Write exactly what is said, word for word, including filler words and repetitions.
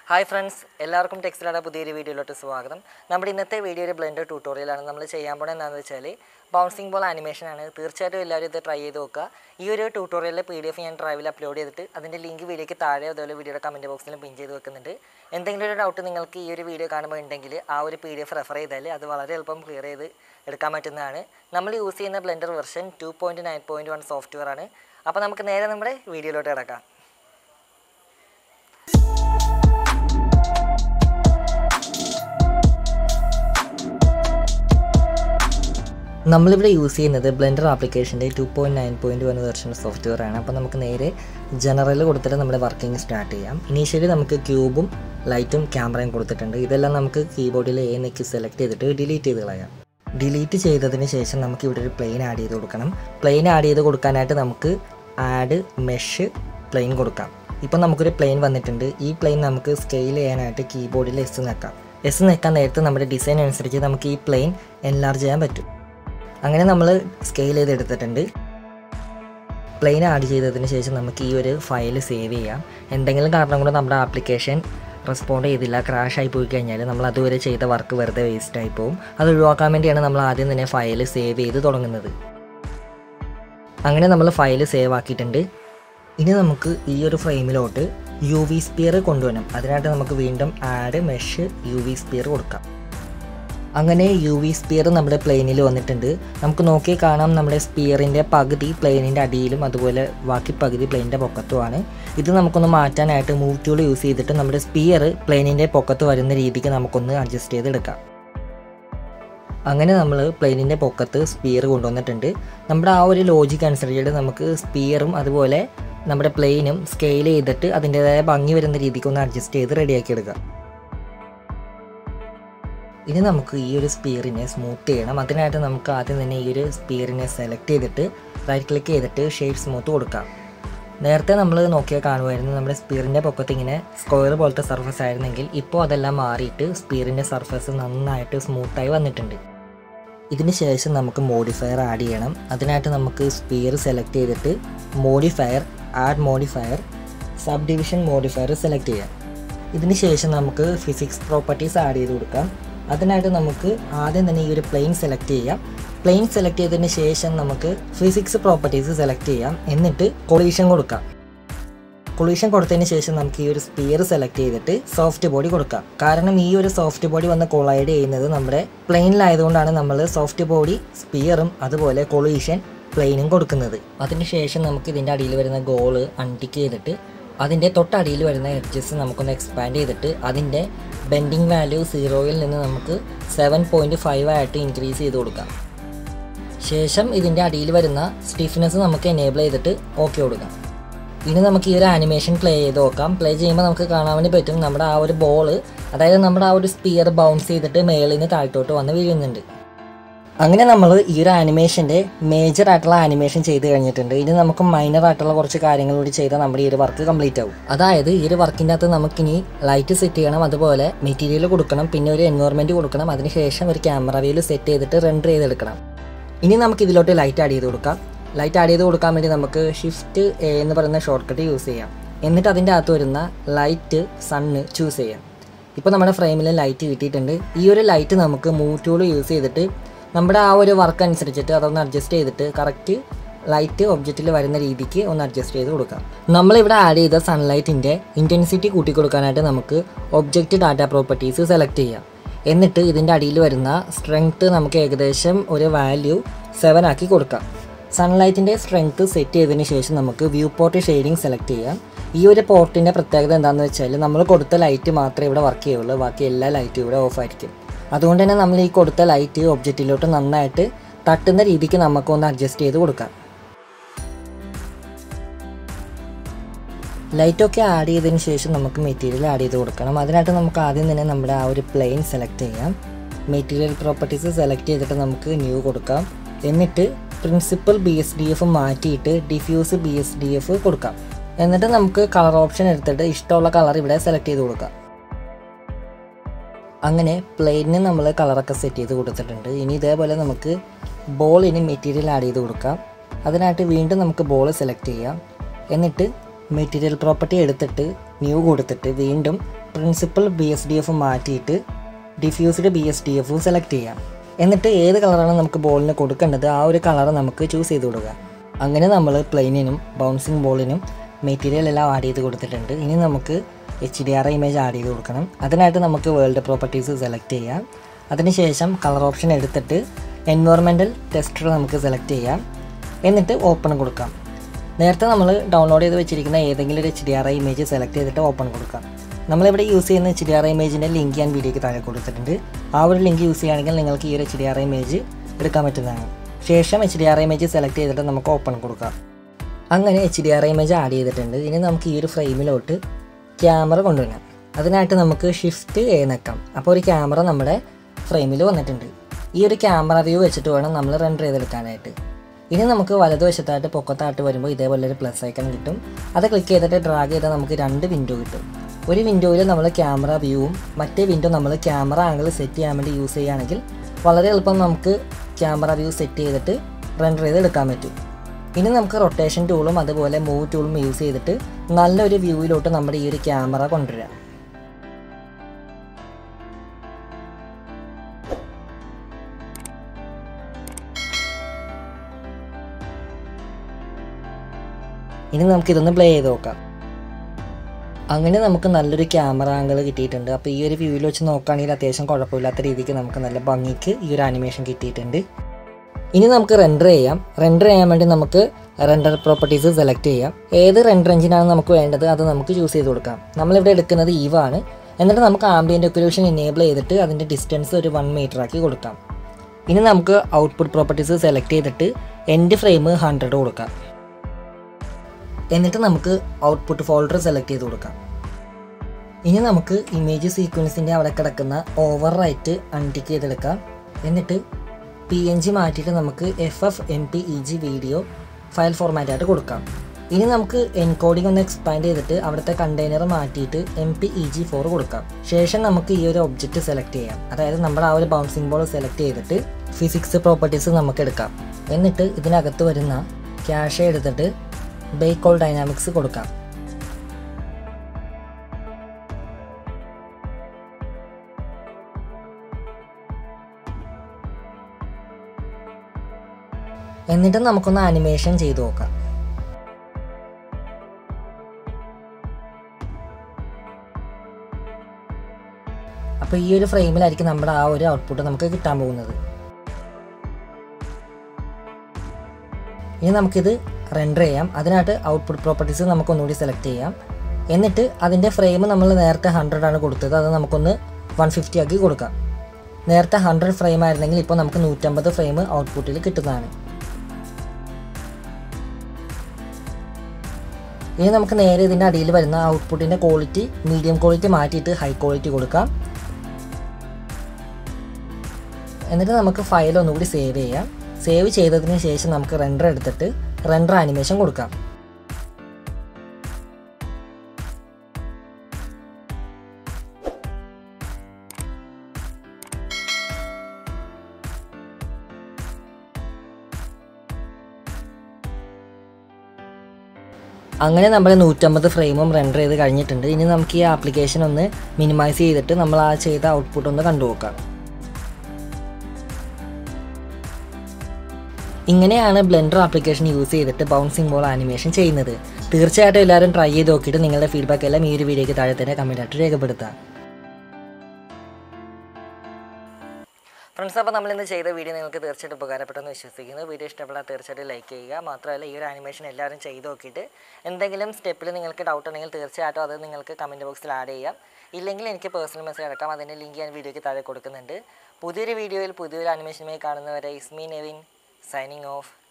Hi friends, എല്ലാവർക്കും ടെക്സിലയുടെ പുതിയൊരു വീഡിയോയിലോട്ട് സ്വാഗതം. നമ്മുടെ ഇന്നത്തെ വീഡിയോ ഒരു ബ്ലെൻഡർ ട്യൂട്ടോറിയലാണ്. നമ്മൾ ചെയ്യാൻ പോകുന്നത് എന്താണെന്ന് വെച്ചാൽ ബൗൺസിംഗ് ബോൾ ആനിമേഷൻ ആണ്. തീർച്ചയായിട്ടും എല്ലാവരും ഇത് ട്രൈ ചെയ്ത് നോക്കുക. ഈ ഒരു ട്യൂട്ടോറിയലിലെ പി ഡി എഫ് ഞാൻ ഡ്രൈവിൽ അപ്ലോഡ് ചെയ്തിട്ട് അതിൻ്റെ ലിങ്ക് വീഡിയോയ്ക്ക് താഴെ അതുപോലെ വീഡിയോയുടെ കമൻറ്റ് ബോക്സിലും പിൻ ചെയ്ത് വെക്കുന്നുണ്ട്. എന്തെങ്കിലും ഒരു ഡൗട്ട് നിങ്ങൾക്ക് ഈ ഒരു വീഡിയോ കാണുമ്പോൾ ഉണ്ടെങ്കിൽ ആ ഒരു പി ഡി എഫ് റെഫർ ചെയ്താൽ അത് വളരെ എളുപ്പം ക്ലിയർ ചെയ്ത് എടുക്കാൻ പറ്റുന്നതാണ്. നമ്മൾ യൂസ് ചെയ്യുന്ന Blender version two point nine point one software ആണ്. അപ്പോൾ നമുക്ക് നേരെ നമ്മുടെ വീഡിയോയിലോട്ട് കിടക്കാം. നമ്മളിവിടെ യൂസ് ചെയ്യുന്നത് ബ്ലെൻഡർ ആപ്ലിക്കേഷൻ്റെ two point nine point one version software ആണ്. അപ്പോൾ നമുക്ക് നേരെ ജനറൽ കൊടുത്തിട്ട് നമ്മുടെ വർക്കിംഗ് സ്റ്റാർട്ട് ചെയ്യാം. ഇനീഷ്യലി നമുക്ക് ക്യൂബും ലൈറ്റും ക്യാമറയും കൊടുത്തിട്ടുണ്ട്. ഇതെല്ലാം നമുക്ക് കീബോർഡിൽ എ നെക്കി സെലക്ട് ചെയ്തിട്ട് ഡിലീറ്റ് ചെയ്ത് കളയാം. ഡിലീറ്റ് ചെയ്തതിന് ശേഷം നമുക്ക് ഇവിടെ ഒരു പ്ലെയിൻ ആഡ് ചെയ്ത് കൊടുക്കണം. പ്ലെയിൻ ആഡ് ചെയ്ത് കൊടുക്കാനായിട്ട് നമുക്ക് ആഡ് മെഷ് പ്ലെയിൻ കൊടുക്കാം. ഇപ്പോൾ നമുക്കൊരു പ്ലെയിൻ വന്നിട്ടുണ്ട്. ഈ പ്ലെയിൻ നമുക്ക് സ്കെയിൽ ചെയ്യാനായിട്ട് കീബോർഡിൽ എസ് നിൽക്കാം. എസ് നിൽക്കാൻ നേരത്ത് നമ്മുടെ ഡിസൈൻ അനുസരിച്ച് നമുക്ക് ഈ പ്ലെയിൻ എൻലാർജ് ചെയ്യാൻ പറ്റും. അങ്ങനെ നമ്മൾ സ്കെയിൽ ചെയ്തെടുത്തിട്ടുണ്ട്. പ്ലെയിൻ ആഡ് ചെയ്തതിന് ശേഷം നമുക്ക് ഈ ഒരു ഫയൽ സേവ് ചെയ്യാം. എന്തെങ്കിലും കാരണം കൊണ്ട് നമ്മുടെ ആപ്ലിക്കേഷൻ റെസ്പോണ്ട് ചെയ്തില്ല, ക്രാഷ് ആയി പോയി കഴിഞ്ഞാൽ നമ്മൾ അതുവരെ ചെയ്ത വർക്ക് വെറുതെ വേസ്റ്റ് ആയി പോകും. അത് ഒഴിവാക്കാൻ വേണ്ടിയാണ് നമ്മൾ ആദ്യം തന്നെ ഫയൽ സേവ് ചെയ്ത് തുടങ്ങുന്നത്. അങ്ങനെ നമ്മൾ ഫയൽ സേവ് ആക്കിയിട്ടുണ്ട്. ഇനി നമുക്ക് ഈ ഒരു ഫ്രെയിമിലോട്ട് യു വി സ്പിയർ കൊണ്ടുവരണം. അതിനായിട്ട് നമുക്ക് വീണ്ടും add mesh U V sphere കൊടുക്കാം. അങ്ങനെ യു വി സ്പിയർ നമ്മുടെ പ്ലെയിനിൽ വന്നിട്ടുണ്ട്. നമുക്ക് നോക്കി കാണാം നമ്മുടെ സ്പിയറിൻ്റെ പകുതി പ്ലെയിനിൻ്റെ അടിയിലും അതുപോലെ ബാക്കി പകുതി പ്ലെയിനിൻ്റെ പൊക്കത്തുമാണ്. ഇത് നമുക്കൊന്ന് മാറ്റാനായിട്ട് മൂവ് ടൂൾ യൂസ് ചെയ്തിട്ട് നമ്മുടെ സ്പിയർ പ്ലെയിനിൻ്റെ പൊക്കത്ത് വരുന്ന രീതിക്ക് നമുക്കൊന്ന് അഡ്ജസ്റ്റ് ചെയ്തെടുക്കാം. അങ്ങനെ നമ്മൾ പ്ലെയിനിൻ്റെ പൊക്കത്ത് സ്പിയർ കൊണ്ടുവന്നിട്ടുണ്ട്. നമ്മുടെ ആ ഒരു ലോജിക്ക് അനുസരിച്ചിട്ട് നമുക്ക് സ്പിയറും അതുപോലെ നമ്മുടെ പ്ലെയിനും സ്കെയിൽ ചെയ്തിട്ട് അതിൻ്റേതായ ഭംഗി വരുന്ന രീതിക്ക് ഒന്ന് അഡ്ജസ്റ്റ് ചെയ്ത് റെഡിയാക്കി എടുക്കാം. ഇനി നമുക്ക് ഈ ഒരു സ്പിയറിനെ സ്മൂത്ത് ചെയ്യണം. അതിനായിട്ട് നമുക്ക് ആദ്യം തന്നെ ഈ ഒരു സ്പിയറിനെ സെലക്ട് ചെയ്തിട്ട് റൈറ്റ് ക്ലിക്ക് ചെയ്തിട്ട് ഷേപ്പ് സ്മൂത്ത് കൊടുക്കാം. നേരത്തെ നമ്മൾ നോക്കിയാൽ കാണുമായിരുന്നു നമ്മുടെ സ്പിയറിൻ്റെ പൊക്കത്ത് ഇങ്ങനെ സ്ക്വയർ പോലത്തെ സർഫസ് ആയിരുന്നെങ്കിൽ ഇപ്പോൾ അതെല്ലാം മാറിയിട്ട് സ്പിയറിൻ്റെ സർഫസ് നന്നായിട്ട് സ്മൂത്തായി വന്നിട്ടുണ്ട്. ഇതിന് ശേഷം നമുക്ക് മോഡിഫയർ ആഡ് ചെയ്യണം. അതിനായിട്ട് നമുക്ക് സ്പിയർ സെലക്ട് ചെയ്തിട്ട് modifier add modifier subdivision modifier select ചെയ്യാം. ഇതിന് ശേഷം നമുക്ക് ഫിസിക്സ് പ്രോപ്പർട്ടീസ് ആഡ് ചെയ്ത് കൊടുക്കാം. അതിനായിട്ട് നമുക്ക് ആദ്യം തന്നെ ഈ ഒരു പ്ലെയിൻ സെലക്ട് ചെയ്യാം. പ്ലെയിൻ സെലക്ട് ചെയ്തതിന് ശേഷം നമുക്ക് ഫിസിക്സ് പ്രോപ്പർട്ടീസ് സെലക്ട് ചെയ്യാം. എന്നിട്ട് കൊളീഷൻ കൊടുക്കാം. കൊളീഷൻ കൊടുത്തതിന് ശേഷം നമുക്ക് ഈ ഒരു സ്പിയർ സെലക്ട് ചെയ്തിട്ട് സോഫ്റ്റ് ബോഡി കൊടുക്കാം. കാരണം ഈ ഒരു സോഫ്റ്റ് ബോഡി വന്ന് കൊളൈഡ് ചെയ്യുന്നത് നമ്മുടെ പ്ലെയിനിലായതുകൊണ്ടാണ് നമ്മൾ സോഫ്റ്റ് ബോഡി സ്പിയറും അതുപോലെ കൊളീഷൻ പ്ലെയിനും കൊടുക്കുന്നത്. അതിനുശേഷം നമുക്ക് ഇതിൻ്റെ അടിയിൽ വരുന്ന ഗോള് അൺടിക്ക് ചെയ്തിട്ട് അതിൻ്റെ തൊട്ടടിയിൽ വരുന്ന എഡ്ജസ് നമുക്കൊന്ന് എക്സ്പാൻഡ് ചെയ്തിട്ട് അതിൻ്റെ ബെൻഡിങ് വാല്യൂ സീറോയിൽ നിന്ന് നമുക്ക് സെവൻ പോയിൻറ്റ് ഫൈവ് ആയിട്ട് ഇൻക്രീസ് ചെയ്ത് കൊടുക്കാം. ശേഷം ഇതിൻ്റെ അടിയിൽ വരുന്ന സ്റ്റിഫ്നെസ് നമുക്ക് എനേബിൾ ചെയ്തിട്ട് ഓക്കെ കൊടുക്കാം. ഇനി നമുക്ക് ഈ ഒരു ആനിമേഷൻ പ്ലേ ചെയ്ത് നോക്കാം. പ്ലേ ചെയ്യുമ്പോൾ നമുക്ക് കാണാൻ വേണ്ടി പറ്റും നമ്മുടെ ആ ഒരു ബോൾ, അതായത് നമ്മുടെ ആ ഒരു സ്പിയർ ബൗൺസ് ചെയ്തിട്ട് മേളിൽ നിന്ന് താഴത്തോട്ട് വന്ന് വീഴുന്നുണ്ട്. അങ്ങനെ നമ്മൾ ഈ ഒരു ആനിമേഷൻ്റെ മേജർ ആയിട്ടുള്ള ആനിമേഷൻ ചെയ്ത് കഴിഞ്ഞിട്ടുണ്ട്. ഇനി നമുക്ക് മൈനർ ആയിട്ടുള്ള കുറച്ച് കാര്യങ്ങൾ കൂടി ചെയ്താൽ നമ്മുടെ ഈ ഒരു വർക്ക് കംപ്ലീറ്റ് ആവും. അതായത് ഈ ഒരു വർക്കിൻ്റെ അകത്ത് നമുക്കിനി ലൈറ്റ് സെറ്റ് ചെയ്യണം, അതുപോലെ മെറ്റീരിയൽ കൊടുക്കണം, പിന്നെ ഒരു എൻവയോൺമെൻറ്റ് കൊടുക്കണം. അതിനുശേഷം ഒരു ക്യാമറ വ്യൂവിൽ സെറ്റ് ചെയ്തിട്ട് റെൻഡർ ചെയ്തെടുക്കണം. ഇനി നമുക്ക് ഇതിലോട്ട് ലൈറ്റ് ആഡ് ചെയ്ത് കൊടുക്കാം. ലൈറ്റ് ആഡ് ചെയ്ത് കൊടുക്കാൻ വേണ്ടി നമുക്ക് ഷിഫ്റ്റ് എ എന്ന് പറയുന്ന ഷോർട്ട് കട്ട് യൂസ് ചെയ്യാം. എന്നിട്ട് അതിൻ്റെ അകത്ത് വരുന്ന ലൈറ്റ് സണ്ണ് ചൂസ് ചെയ്യാം. ഇപ്പോൾ നമ്മുടെ ഫ്രെയിമിൽ ലൈറ്റ് കിട്ടിയിട്ടുണ്ട്. ഈ ഒരു ലൈറ്റ് നമുക്ക് മൂവ് ടൂൾ യൂസ് ചെയ്തിട്ട് നമ്മുടെ ആ ഒരു വർക്ക് അനുസരിച്ചിട്ട് അതൊന്ന് അഡ്ജസ്റ്റ് ചെയ്തിട്ട് കറക്റ്റ് ലൈറ്റ് ഒബ്ജക്റ്റിൽ വരുന്ന രീതിക്ക് ഒന്ന് അഡ്ജസ്റ്റ് ചെയ്ത് കൊടുക്കാം. നമ്മളിവിടെ ആഡ് ചെയ്ത സൺലൈറ്റിൻ്റെ ഇൻറ്റൻസിറ്റി കൂട്ടി കൊടുക്കാനായിട്ട് നമുക്ക് ഒബ്ജക്റ്റ് ഡാറ്റ പ്രോപ്പർട്ടീസ് സെലക്ട് ചെയ്യാം. എന്നിട്ട് ഇതിൻ്റെ അടിയിൽ വരുന്ന സ്ട്രെങ്ത്ത് നമുക്ക് ഏകദേശം ഒരു വാല്യൂ സെവൻ ആക്കി കൊടുക്കാം. സൺലൈറ്റിൻ്റെ സ്ട്രെങ്ത്ത് സെറ്റ് ചെയ്തതിന് ശേഷം നമുക്ക് വ്യൂ പോർട്ട് ഷെയ്ഡിങ് സെലക്ട് ചെയ്യാം. ഈ ഒരു പോർട്ടിൻ്റെ പ്രത്യേകത എന്താണെന്ന് വെച്ചാൽ നമ്മൾ കൊടുത്ത ലൈറ്റ് മാത്രമേ ഇവിടെ വർക്ക് ചെയ്യുള്ളൂ, ബാക്കി എല്ലാ ലൈറ്റും ഇവിടെ ഓഫ് ആയിരിക്കും. അതുകൊണ്ട് തന്നെ നമ്മൾ ഈ കൊടുത്ത ലൈറ്റ് ഒബ്ജക്റ്റിലോട്ട് നന്നായിട്ട് തട്ടുന്ന രീതിക്ക് നമുക്കൊന്ന് അഡ്ജസ്റ്റ് ചെയ്ത് കൊടുക്കാം. ലൈറ്റൊക്കെ ആഡ് ചെയ്തതിന് ശേഷം നമുക്ക് മെറ്റീരിയൽ ആഡ് ചെയ്ത് കൊടുക്കണം. അതിനായിട്ട് നമുക്ക് ആദ്യം തന്നെ നമ്മുടെ ആ ഒരു പ്ലെയിൻ സെലക്ട് ചെയ്യാം. മെറ്റീരിയൽ പ്രോപ്പർട്ടീസ് സെലക്ട് ചെയ്തിട്ട് നമുക്ക് ന്യൂ കൊടുക്കാം. എന്നിട്ട് principal B S D F മാറ്റിയിട്ട് diffuse B S D F കൊടുക്കാം. എന്നിട്ട് നമുക്ക് കളർ ഓപ്ഷൻ എടുത്തിട്ട് ഇഷ്ടമുള്ള കളർ ഇവിടെ സെലക്ട് ചെയ്ത് കൊടുക്കാം. അങ്ങനെ പ്ലെയിനിന് നമ്മൾ കളറൊക്കെ സെറ്റ് ചെയ്ത് കൊടുത്തിട്ടുണ്ട്. ഇനി ഇതേപോലെ നമുക്ക് ബോളിന് മെറ്റീരിയൽ ആഡ് ചെയ്ത് കൊടുക്കാം. അതിനായിട്ട് വീണ്ടും നമുക്ക് ബോൾ സെലക്ട് ചെയ്യാം. എന്നിട്ട് മെറ്റീരിയൽ പ്രോപ്പർട്ടി എടുത്തിട്ട് ന്യൂ കൊടുത്തിട്ട് വീണ്ടും principal B S D F മാറ്റിയിട്ട് diffused B S D F select ചെയ്യാം. എന്നിട്ട് ഏത് കളറാണ് നമുക്ക് ബോളിന് കൊടുക്കേണ്ടത് ആ ഒരു കളർ നമുക്ക് ചൂസ് ചെയ്ത് കൊടുക്കുക. അങ്ങനെ നമ്മൾ പ്ലെയിനിനും ബൗൺസിങ് ബോളിനും മെറ്റീരിയൽ എല്ലാം ആഡ് ചെയ്ത് കൊടുത്തിട്ടുണ്ട്. ഇനി നമുക്ക് H D R image add ചെയ്ത് കൊടുക്കണം. അതിനായിട്ട് നമുക്ക് വേൾഡ് പ്രോപ്പർട്ടീസ് സെലക്ട് ചെയ്യാം. അതിനുശേഷം കളർ ഓപ്ഷൻ എടുത്തിട്ട് എൻവയോൺമെൻറ്റൽ ടെക്സ്ചർ നമുക്ക് സെലക്ട് ചെയ്യാം. എന്നിട്ട് ഓപ്പൺ കൊടുക്കാം. നേരത്തെ നമ്മൾ ഡൗൺലോഡ് ചെയ്ത് വെച്ചിരിക്കുന്ന ഏതെങ്കിലും ഒരു H D R I image select ചെയ്തിട്ട് ഓപ്പൺ കൊടുക്കാം. നമ്മളിവിടെ യൂസ് ചെയ്യുന്ന എച്ച് ഡി ആർ ഐ ഇമേജിൻ്റെ ലിങ്ക് ഞാൻ വീഡിയോയ്ക്ക് താഴെ കൊടുത്തിട്ടുണ്ട്. ആ ഒരു ലിങ്ക് യൂസ് ചെയ്യുകയാണെങ്കിൽ നിങ്ങൾക്ക് ഈ ഒരു H D R I image എടുക്കാൻ പറ്റുന്നതാണ്. ശേഷം H D R I image select ചെയ്തിട്ട് നമുക്ക് ഓപ്പൺ കൊടുക്കാം. അങ്ങനെ H D R I image add ചെയ്തിട്ടുണ്ട്. ഇനി നമുക്ക് ഈ ഒരു ഫ്രെയിമിലോട്ട് ക്യാമറ കൊണ്ടുവരാം. അതിനായിട്ട് നമുക്ക് ഷിഫ്റ്റ് എ നിൽക്കാം. അപ്പോൾ ഒരു ക്യാമറ നമ്മുടെ ഫ്രെയിമിൽ വന്നിട്ടുണ്ട്. ഈ ഒരു ക്യാമറ വ്യൂ വെച്ചിട്ട് വേണം നമ്മൾ റെൻഡർ ചെയ്തെടുക്കാനായിട്ട്. ഇനി നമുക്ക് വലതുവശത്തായിട്ട് പൊക്കത്തായിട്ട് വരുമ്പോൾ ഇതേപോലെ ഒരു പ്ലസ് ഐക്കൺ കിട്ടും. അത് ക്ലിക്ക് ചെയ്തിട്ട് ഡ്രാഗ് ചെയ്താൽ നമുക്ക് രണ്ട് വിൻഡോ കിട്ടും. ഒരു വിൻഡോയിൽ നമ്മൾ ക്യാമറ വ്യൂവും മറ്റേ വിൻഡോ നമ്മൾ ക്യാമറ ആംഗിൾ സെറ്റ് ചെയ്യാൻ വേണ്ടി യൂസ് ചെയ്യുകയാണെങ്കിൽ വളരെ എളുപ്പം നമുക്ക് ക്യാമറ വ്യൂ സെറ്റ് ചെയ്തിട്ട് റെൻഡർ ചെയ്തെടുക്കാൻ പറ്റും. ഇനി നമുക്ക് റൊട്ടേഷൻ ടൂളും അതുപോലെ മൂവ് ടൂളും യൂസ് ചെയ്തിട്ട് നല്ലൊരു വ്യൂവിലോട്ട് നമ്മുടെ ഈ ഒരു ക്യാമറ കൊണ്ടുവരാം. ഇനി നമുക്കിതൊന്ന് പ്ലേ ചെയ്ത് നോക്കാം. അങ്ങനെ നമുക്ക് നല്ലൊരു ക്യാമറ ആംഗിൾ കിട്ടിയിട്ടുണ്ട്. അപ്പോൾ ഈ ഒരു വ്യൂവിൽ വെച്ച് നോക്കുകയാണെങ്കിൽ അത്യാവശ്യം കുഴപ്പമില്ലാത്ത രീതിക്ക് നമുക്ക് നല്ല ഭംഗിക്ക് ഈ ഒരു ആനിമേഷൻ കിട്ടിയിട്ടുണ്ട്. ഇനി നമുക്ക് റെൻഡർ ചെയ്യാം. റെൻഡർ ചെയ്യാൻ വേണ്ടി നമുക്ക് റെൻഡർ പ്രോപ്പർട്ടീസ് സെലക്ട് ചെയ്യാം. ഏത് റെൻഡർ എഞ്ചിനാണ് നമുക്ക് വേണ്ടത് അത് നമുക്ക് ചൂസ് ചെയ്ത് കൊടുക്കാം. നമ്മളിവിടെ എടുക്കുന്നത് ഈവ് ആണ്. എന്നിട്ട് നമുക്ക് ആംബിയൻ്റ് ഒക്ലൂഷൻ എനേബിൾ ചെയ്തിട്ട് അതിൻ്റെ ഡിസ്റ്റൻസ് ഒരു വൺ മീറ്റർ ആക്കി കൊടുക്കാം. ഇനി നമുക്ക് ഔട്ട്പുട്ട് പ്രോപ്പർട്ടീസ് സെലക്ട് ചെയ്തിട്ട് എൻഡ് ഫ്രെയിം ഹൺഡ്രഡ് കൊടുക്കാം. എന്നിട്ട് നമുക്ക് ഔട്ട്പുട്ട് ഫോൾഡർ സെലക്ട് ചെയ്ത് കൊടുക്കാം. ഇനി നമുക്ക് ഇമേജ് സീക്വൻസിൻ്റെ അവിടെ കിടക്കുന്ന ഓവർ റൈറ്റ് അൺടിക്ക് ചെയ്തെടുക്കാം. എന്നിട്ട് പി എൻ ജി മാറ്റിയിട്ട് നമുക്ക് F F M P E G video file ഫോർമാറ്റായിട്ട് കൊടുക്കാം. ഇനി നമുക്ക് എൻകോഡിംഗ് ഒന്ന് എക്സ്പാൻഡ് ചെയ്തിട്ട് അവിടുത്തെ കണ്ടെയ്നർ മാറ്റിയിട്ട് M P E G four കൊടുക്കാം. ശേഷം നമുക്ക് ഈ ഒരു ഒബ്ജക്റ്റ് സെലക്ട് ചെയ്യാം. അതായത് നമ്മുടെ ആ ഒരു ബൗൺസിംഗ് ബോൾ സെലക്ട് ചെയ്തിട്ട് ഫിസിക്സ് പ്രോപ്പർട്ടീസ് നമുക്ക് എടുക്കാം. എന്നിട്ട് ഇതിനകത്ത് വരുന്ന ക്യാഷ് എടുത്തിട്ട് ബേക്ക് ഓൾ ഡൈനാമിക്സ് കൊടുക്കാം. എന്നിട്ട് നമുക്കൊന്ന് ആനിമേഷൻ ചെയ്ത് നോക്കാം. അപ്പോൾ ഈ ഒരു ഫ്രെയിമിലായിരിക്കും നമ്മുടെ ആ ഒരു ഔട്ട്പുട്ട് നമുക്ക് കിട്ടാൻ പോകുന്നത്. ഇനി നമുക്കിത് റെൻഡർ ചെയ്യാം. അതിനായിട്ട് ഔട്ട്പുട്ട് പ്രോപ്പർട്ടീസ് നമുക്കൊന്നുകൂടി സെലക്ട് ചെയ്യാം. എന്നിട്ട് അതിൻ്റെ ഫ്രെയിം നമ്മൾ നേരത്തെ ഹൺഡ്രഡ് ആണ് കൊടുത്തത്. അത് നമുക്കൊന്ന് വൺ ഫിഫ്റ്റി ആക്കി കൊടുക്കാം. നേരത്തെ ഹൺഡ്രഡ് ഫ്രെയിം ആയിരുന്നെങ്കിൽ ഇപ്പോൾ നമുക്ക് നൂറ്റമ്പത് ഫ്രെയിം ഔട്ട്പുട്ടിൽ കിട്ടുന്നതാണ്. ഇനി നമുക്ക് നേരെ ഇതിൻ്റെ അടിയിൽ വരുന്ന ഔട്ട്പുട്ടിൻ്റെ ക്വാളിറ്റി മീഡിയം ക്വാളിറ്റി മാറ്റിയിട്ട് ഹൈ ക്വാളിറ്റി കൊടുക്കാം. എന്നിട്ട് നമുക്ക് ഫയൽ ഒന്നുകൂടി സേവ് ചെയ്യാം. സേവ് ചെയ്തതിന് ശേഷം നമുക്ക് റെൻഡർ എടുത്തിട്ട് റെൻഡർ ആനിമേഷൻ കൊടുക്കാം. അങ്ങനെ നമ്മൾ നൂറ്റമ്പത് ഫ്രെയിമും റെൻഡർ ചെയ്ത് കഴിഞ്ഞിട്ടുണ്ട്. ഇനി നമുക്ക് ഈ ആപ്ലിക്കേഷൻ ഒന്ന് മിനിമൈസ് ചെയ്തിട്ട് നമ്മൾ ആ ചെയ്ത ഔട്ട്പുട്ട് ഒന്ന് കണ്ടു നോക്കാം. ഇങ്ങനെയാണ് ബ്ലെൻഡർ ആപ്ലിക്കേഷൻ യൂസ് ചെയ്തിട്ട് ബൗൺസിംഗ് ബോൾ ആനിമേഷൻ ചെയ്യുന്നത്. തീർച്ചയായിട്ടും എല്ലാവരും ട്രൈ ചെയ്ത് നോക്കിയിട്ട് നിങ്ങളുടെ ഫീഡ്ബാക്ക് എല്ലാം ഈ ഒരു വീഡിയോയ്ക്ക് താഴെ തന്നെ കമൻറ്റായിട്ട് രേഖപ്പെടുത്താം. ഫ്രണ്ട്സ്, അപ്പോൾ നമ്മളിന്ന് ചെയ്ത വീഡിയോ നിങ്ങൾക്ക് തീർച്ചയായിട്ടും ഉപകാരപ്പെട്ടെന്ന് വിശ്വസിക്കുന്നു. വീഡിയോ ഇഷ്ടപ്പെട്ടാൽ തീർച്ചയായിട്ടും ലൈക്ക് ചെയ്യുക. മാത്രമല്ല ഈ ഒരു ആനിമേഷൻ എല്ലാവരും ചെയ്ത് നോക്കിയിട്ട് എന്തെങ്കിലും സ്റ്റെപ്പിൽ നിങ്ങൾക്ക് ഡൗട്ട് ഉണ്ടെങ്കിൽ തീർച്ചയായിട്ടും അത് നിങ്ങൾക്ക് കമൻറ്റ് ബോക്സിൽ ആഡ് ചെയ്യാം. ഇല്ലെങ്കിൽ എനിക്ക് പേഴ്സണൽ മെസ്സേജ് അടക്കാം. അതിൻ്റെ ലിങ്ക് ഞാൻ വീഡിയോയ്ക്ക് താഴെ കൊടുക്കുന്നുണ്ട്. പുതിയൊരു വീഡിയോയിൽ പുതിയൊരു ആനിമേഷനുമായി കാണുന്നവരെ ഇസ്മി നെവിൻ signing off.